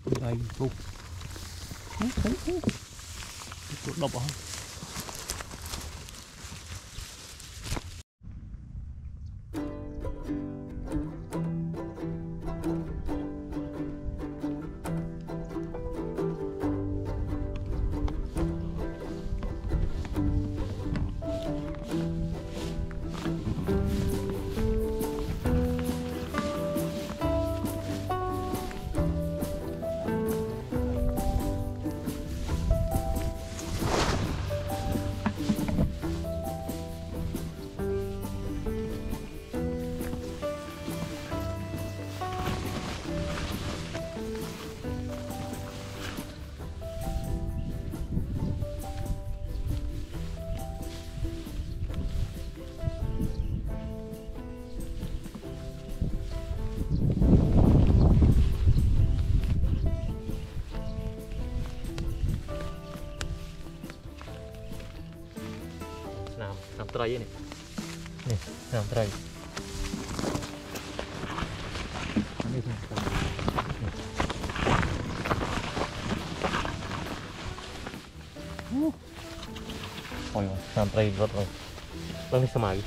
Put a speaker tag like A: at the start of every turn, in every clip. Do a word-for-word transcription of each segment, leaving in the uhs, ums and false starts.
A: đây cô độc không làm tray này nè làm tray ôi làm tray rất rồi đang đi xem mày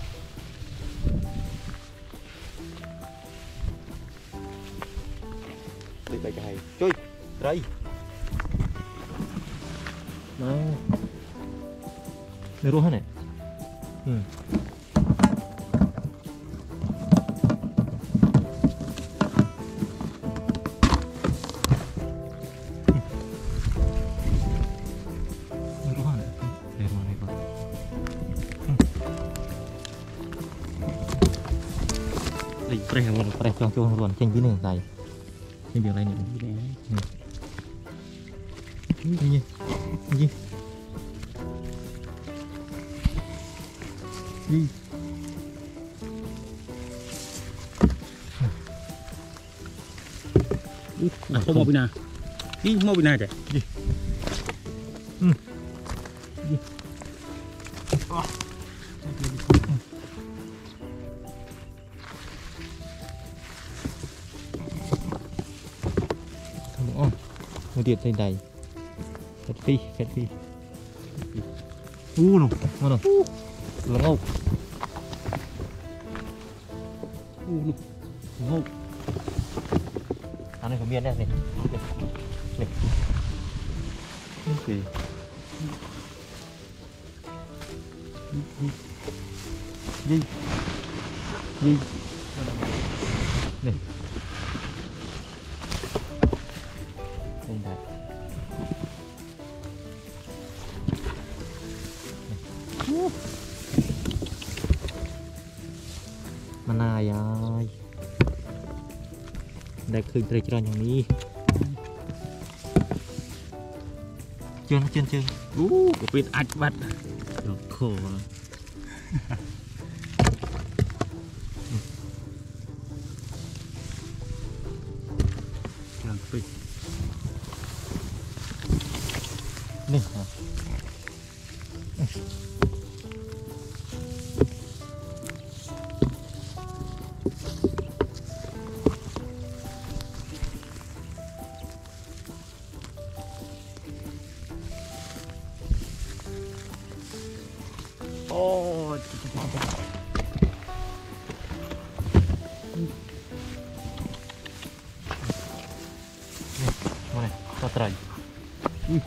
A: đi bay cái hay chơi tray nào để luôn hả này ừ. Đây là một cái cho cho luôn trên dưới này dài trên đường này này gì gì gì à không mau bên nào đi mau bên này kìa gì ừ gì một điện trên đầy cắt phi cắt phi u nó ngon rồi lắm không u nó ngon anh này có miên đây này này gì gì gì này mana ya đây khơi trai traiอย่างนี้chân chân chân ú có biết ạch bắt được khổ làm phi nè oh mana patrai ih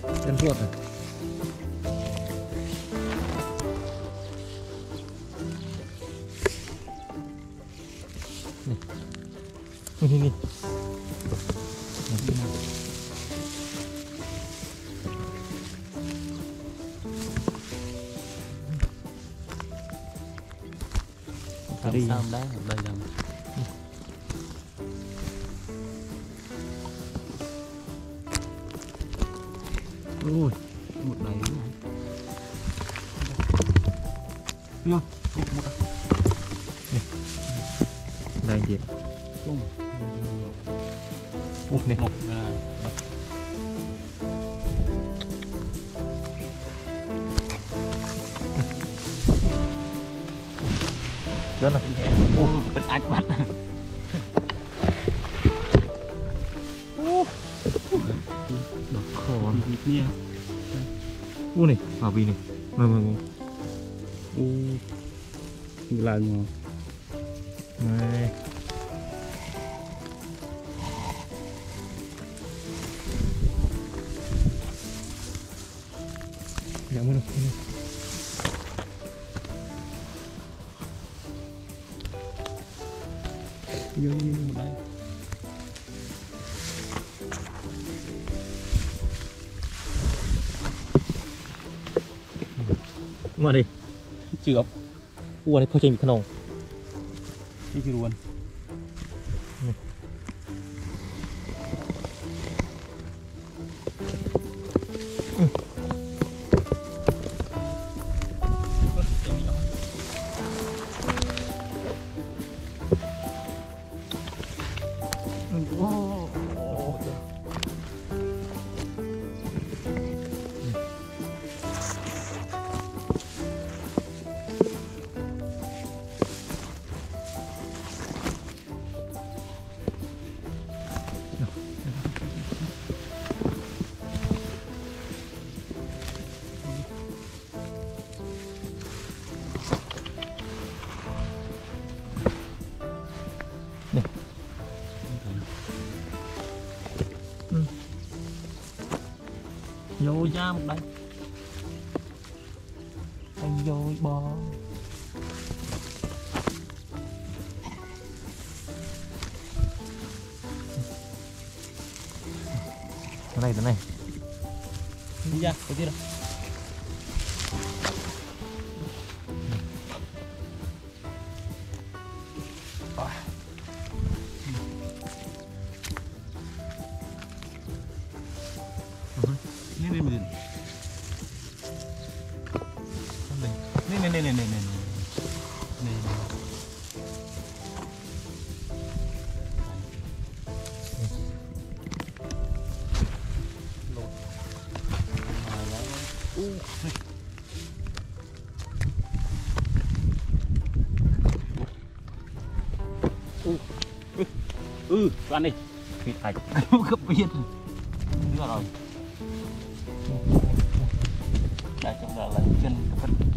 A: chân ruột này. Nhìn nhìn nhìn.
B: Làm sao đấy ở đây là
A: Ôi,
B: một đầy nữa.
A: Ngon. Đây chị.
B: Không.
A: Một này.
B: Một là
A: Rất là
B: ô, bật ách bắt.
A: đỏ khổ.
B: Nha.
A: U này, vào vì này. Vâng vâng vâng.
B: U lần mà.
A: Đây. Dạ muốn được.
B: Vô vô một đây.
A: Mà đi.
B: Chưa.
A: U này phơi trên bị khăn nồng.
B: Đi chưa luôn.
A: Vô ra một đây. Anh vô bò. Cái này, cái này.
B: Đi ra, cái gì đâu. Ini ini ini. Ini ini ini ini ini. Ini. Ừ, ăn đi.
A: Thịt ảnh.
B: Cấp biên. Đưa rồi. Đây chúng ta lấy chân cái phần